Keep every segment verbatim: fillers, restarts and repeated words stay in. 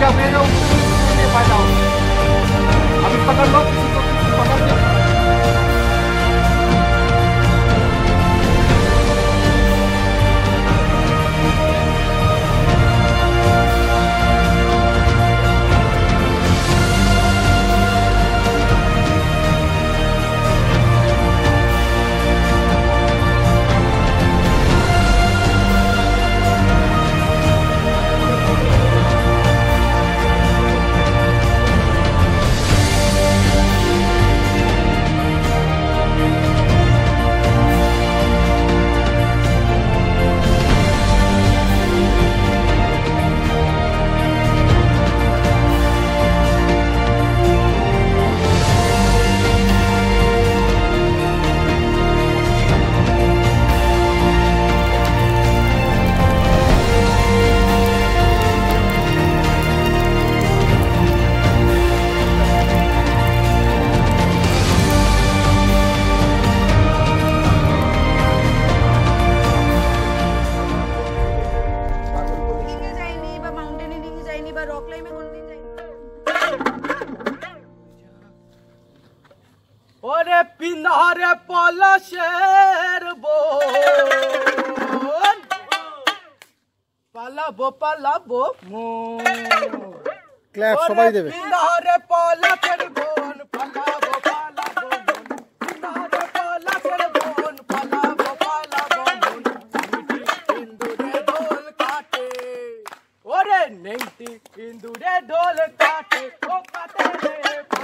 পালাবো পালাবো ক্ল্যাপ সবাই দেবে পিন্দারে পলাশের বোন পালাবো পালাবো পিন্দারে পলাশের বোন পালাবো পালাবো ইন্দুরে ঢোল কাটে ওরে নেংটি ইন্দুরে ঢোল কাটে ও কাটে রে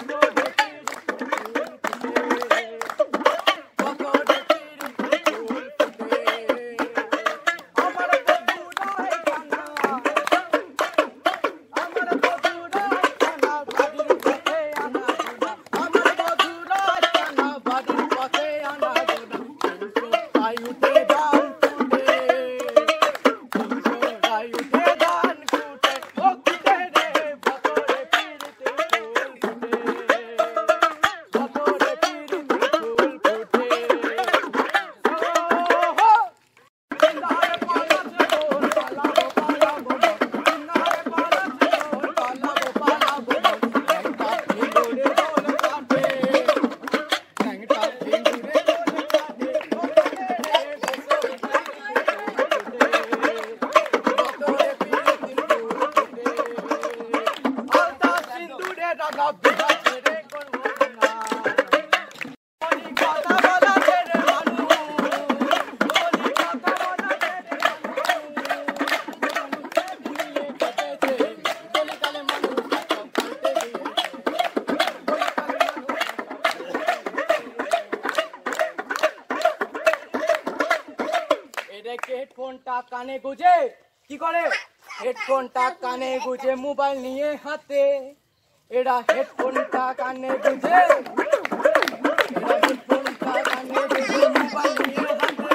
হেডফোনটা কানে গুজে কি করে হেডফোনটা কানে গুজে মোবাইল নিয়ে হাতে এরা হেডফোনটা কানে গুজে এরা হেডফোনটা কানে গুজে মোবাইল নিয়ে হাতে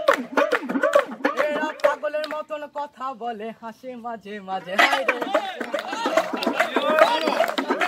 এরা পাগলের মতন কথা বলে হাসে মাঝে মাঝে হায় রে